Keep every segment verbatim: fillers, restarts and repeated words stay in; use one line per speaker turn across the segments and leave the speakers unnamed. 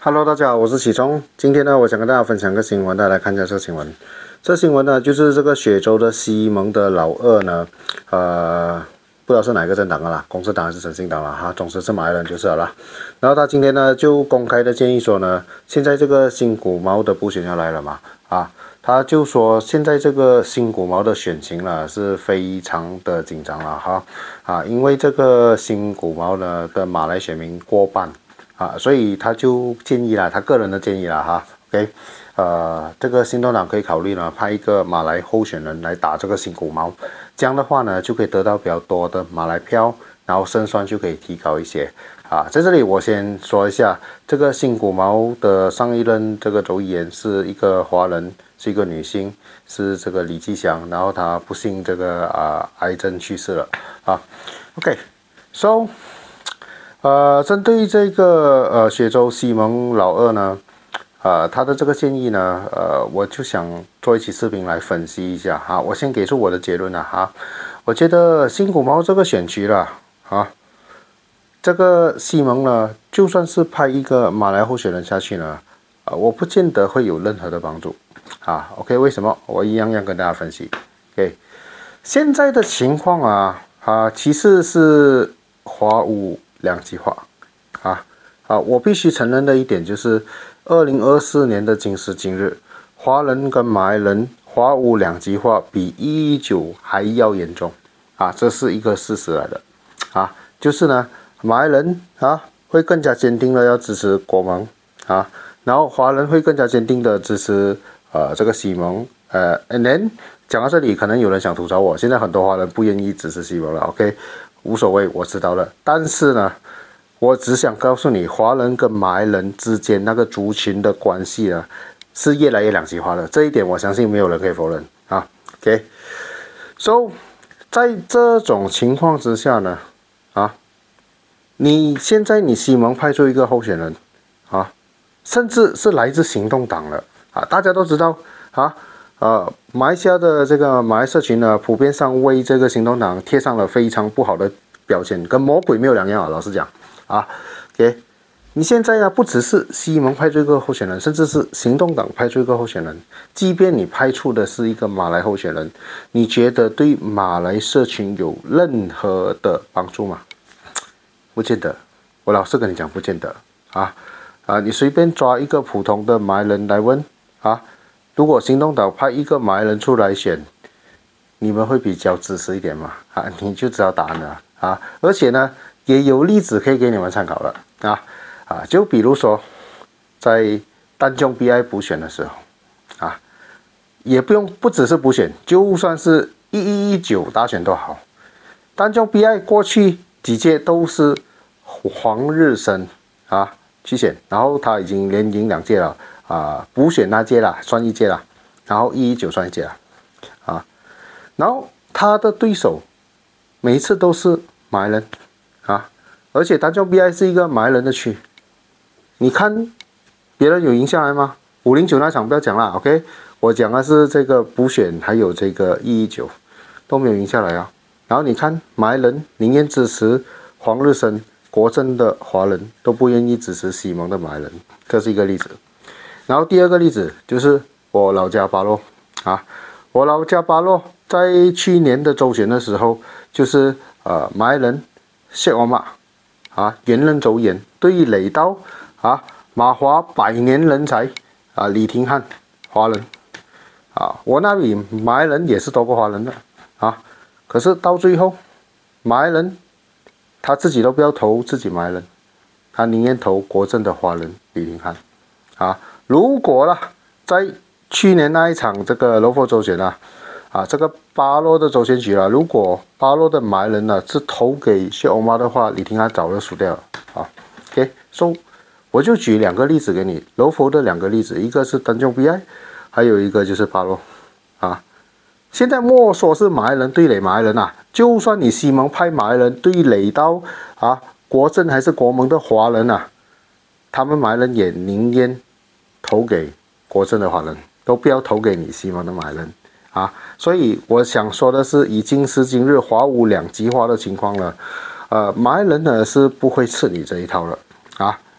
Hello， 大家好，我是启聪。今天呢，我想跟大家分享个新闻，大家来看一下这个新闻。这新闻呢，就是这个雪州的西蒙的老二呢，呃，不知道是哪个政党的啦，公司党还是诚信党啦，哈，总之是马来人就是了啦。然后他今天呢，就公开的建议说呢，现在这个新古毛的补选要来了嘛，啊，他就说现在这个新古毛的选情呢是非常的紧张了哈，啊，因为这个新古毛呢的马来选民过半。啊，所以他就建议啦，他个人的建议啦哈 ，OK， 呃，这个新动党可以考虑呢，派一个马来候选人来打这个新古毛，这样的话呢，就可以得到比较多的马来票，然后胜算就可以提高一些。啊，在这里我先说一下，这个新古毛的上一任这个州议员是一个华人，是一个女性，是这个李继祥，然后她不幸这个啊癌症去世了啊 ，OK，so。呃，针对这个呃雪州西蒙老二呢，呃，他的这个建议呢，呃，我就想做一期视频来分析一下哈。我先给出我的结论了哈。我觉得新古毛这个选区了啊，这个西蒙呢，就算是派一个马来候选人下去呢，啊、呃，我不见得会有任何的帮助啊。OK， 为什么？我一样样跟大家分析。OK， 现在的情况啊啊，其实是华武两极化，啊啊！我必须承认的一点就是，二零二四年的今时今日，华人跟马来人华武两极化比一一九还要严重，啊，这是一个事实来的，啊，就是呢，马来人啊会更加坚定的要支持国盟，啊，然后华人会更加坚定的支持呃这个西蒙，呃 ，and then 讲到这里，可能有人想吐槽我，现在很多华人不愿意支持西蒙了 ，OK。无所谓，我知道了。但是呢，我只想告诉你，华人跟马来人之间那个族群的关系呢，是越来越两极化的。这一点我相信没有人可以否认啊。OK，so 在这种情况之下呢，啊，你现在你西蒙派出一个候选人啊，甚至是来自行动党了啊，大家都知道啊。呃，马来西亚的这个马来社群呢，普遍上为这个行动党贴上了非常不好的标签，跟魔鬼没有两样啊。老实讲，啊 ，OK， 你现在呢，不只是西蒙派出一个候选人，甚至是行动党派出一个候选人，即便你派出的是一个马来候选人，你觉得对马来社群有任何的帮助吗？不见得，我老实跟你讲，不见得啊啊！你随便抓一个普通的马来人来问啊。如果行动党派一个马来人出来选，你们会比较支持一点吗？啊，你就知道答案了啊！而且呢，也有例子可以给你们参考了啊啊！就比如说，在丹中 B I 补选的时候啊，也不用不只是补选，就算是一一一九大选都好，丹中 B I 过去几届都是黄日升啊去选，然后他已经连赢两届了。啊，补选那届啦，算一届啦，然后一一九算一届啦，啊，然后他的对手每一次都是马来人啊，而且丹中 B I 是一个马来人的区，你看别人有赢下来吗？五零九那场不要讲啦 ，OK， 我讲的是这个补选还有这个一一九都没有赢下来啊，然后你看马来人宁愿支持黄日升国政的华人都不愿意支持西蒙的马来人，这是一个例子。然后第二个例子就是我老家巴洛啊，我老家巴洛在去年的州选的时候，就是呃马来人谢欧玛啊原任州员对垒到啊马华百年人才啊李廷汉华人啊，我那里马来人也是多过华人的啊，可是到最后马来人他自己都不要投自己马来人，他宁愿投国政的华人李廷汉啊。如果啦，在去年那一场这个柔佛州选啊，啊这个巴洛的州选举啊，如果巴洛的马来人呢是投给谢欧玛的话，李廷汉早就输掉了啊。OK，so 我就举两个例子给你，柔佛的两个例子，一个是丹中 B I， 还有一个就是巴洛啊。现在莫说是马来人对垒马来人啊，就算你西蒙派马来人对垒到啊国政还是国盟的华人啊，他们马来人也宁愿投给国政的华人，都不要投给你西蒙的马来人啊！所以我想说的是，以今时今日华武两极化的情况呢，呃，马来人呢是不会吃你这一套了啊！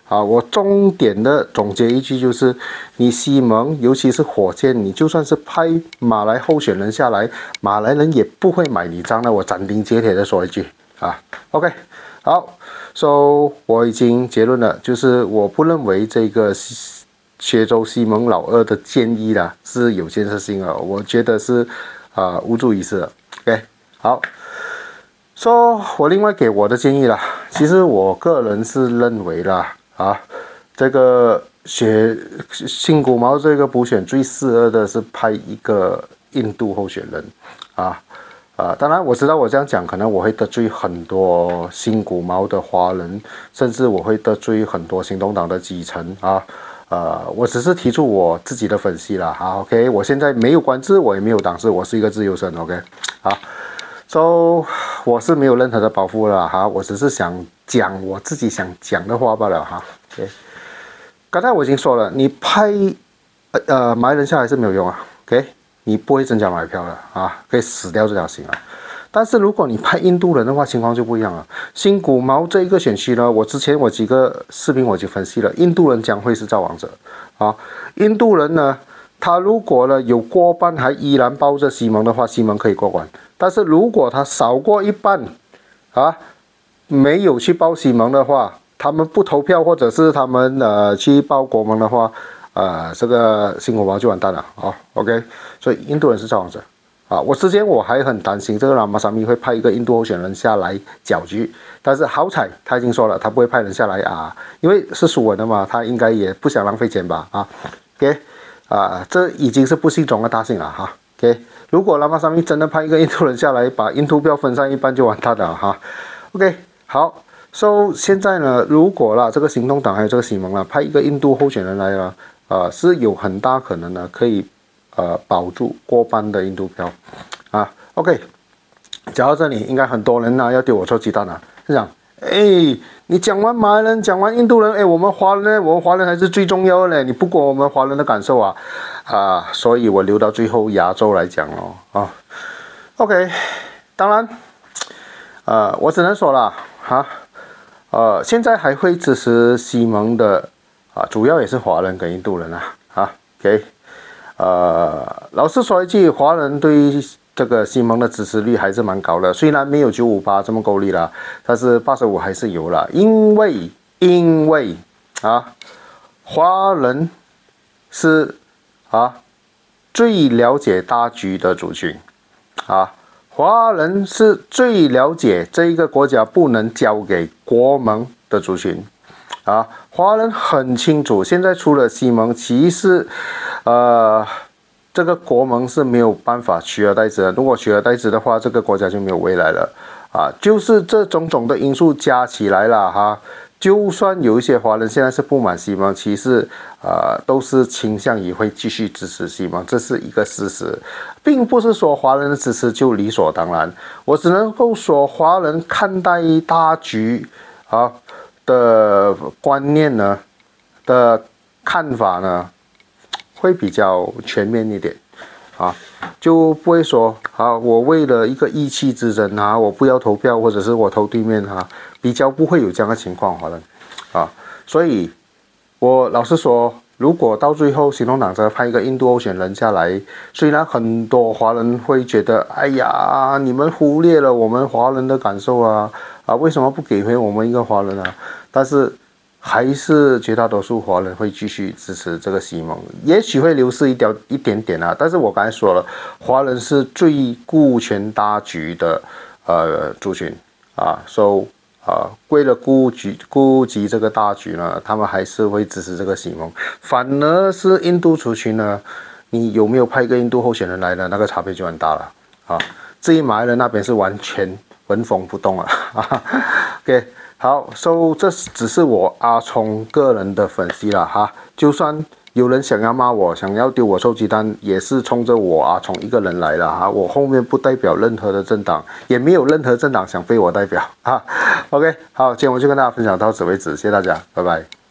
啊，我重点的总结一句就是，你西蒙，尤其是火箭，你就算是派马来候选人下来，马来人也不会买你账的。我斩钉截铁的说一句啊 ，OK， 好 ，So 我已经结论了，就是我不认为这个雪州西蒙老二的建议啦是有建设性的，我觉得是啊、呃、无助于事的。OK， 好。说、so, 我另外给我的建议啦，其实我个人是认为啦，啊，这个选新古毛这个补选最适合的是派一个印度候选人，啊啊，当然我知道我这样讲可能我会得罪很多新古毛的华人，甚至我会得罪很多行动党的基层啊，呃，我只是提出我自己的分析啦，好 ，OK， 我现在没有官制，我也没有党制，我是一个自由身 ，OK， 好。So 我是没有任何的包袱了哈，我只是想讲我自己想讲的话罢了哈。OK， 刚才我已经说了，你派呃买人下来是没有用啊。OK， 你不会增加买票了啊，可以死掉这条心啊。但是如果你派印度人的话，情况就不一样了。新古毛这一个选区呢，我之前我几个视频我就分析了，印度人将会是造王者啊。印度人呢，他如果呢有过半还依然抱着西蒙的话，西蒙可以过关。但是如果他少过一半，啊，没有去报西蒙的话，他们不投票，或者是他们呃去报国盟的话，呃，这个新古毛就完蛋了啊。OK， 所以印度人是造王者啊。我之前我还很担心这个拉马萨米会派一个印度候选人下来搅局，但是好彩他已经说了，他不会派人下来啊，因为是苏文的嘛，他应该也不想浪费钱吧啊。OK， 啊，这已经是不幸中的大幸了哈。OK。如果拉马萨米真的派一个印度人下来，把印度票分散一半就完蛋了哈。OK， 好 ，So 现在呢，如果啦这个行动党还有这个西蒙啦派一个印度候选人来了，呃是有很大可能呢可以呃保住过半的印度票啊。OK， 讲到这里，应该很多人呢要丢我臭鸡蛋了，是这样。哎，你讲完马来人，讲完印度人，哎，我们华人呢？我们华人才是最重要的嘞！你不管我们华人的感受啊，啊，所以我留到最后亚洲来讲咯，啊 ，OK， 当然，呃，我只能说了哈，呃，现在还会支持西蒙的啊，主要也是华人跟印度人啊，啊 ，OK， 呃，老实说一句，华人对这个西蒙的支持率还是蛮高的，虽然没有九五八这么够力啦，但是八十五还是有了，因为因为啊，华人是啊最了解大局的族群啊，华人是最了解这一个国家不能交给国盟的族群啊，华人很清楚，现在除了西蒙，其实呃。这个国盟是没有办法取而代之的。如果取而代之的话，这个国家就没有未来了啊！就是这种种的因素加起来了哈。就算有一些华人现在是不满西蒙，其实呃都是倾向于会继续支持西蒙，这是一个事实，并不是说华人的支持就理所当然。我只能够说，华人看待大局啊的观念呢的看法呢。会比较全面一点，啊，就不会说啊，我为了一个意气之争啊，我不要投票，或者是我投对面啊，比较不会有这样的情况，华人，啊，所以，我老实说，如果到最后行动党再派一个印度候选人下来，虽然很多华人会觉得，哎呀，你们忽略了我们华人的感受啊，啊，为什么不给回我们一个华人啊？但是。还是绝大多数华人会继续支持这个西蒙，也许会流失一点一点点啊。但是我刚才说了，华人是最顾全大局的呃族群啊，所以啊，为了顾局顾及这个大局呢，他们还是会支持这个西蒙。反而是印度族群呢，你有没有派一个印度候选人来呢？那个差别就很大了啊。至于马来人那边是完全纹风不动了啊。OK。好 ，so 这只是我阿聪个人的分析了哈。就算有人想要骂我，想要丢我臭鸡蛋，也是冲着我阿聪一个人来了哈。我后面不代表任何的政党，也没有任何政党想被我代表哈。OK， 好，今天我就跟大家分享到此为止，谢谢大家，拜拜。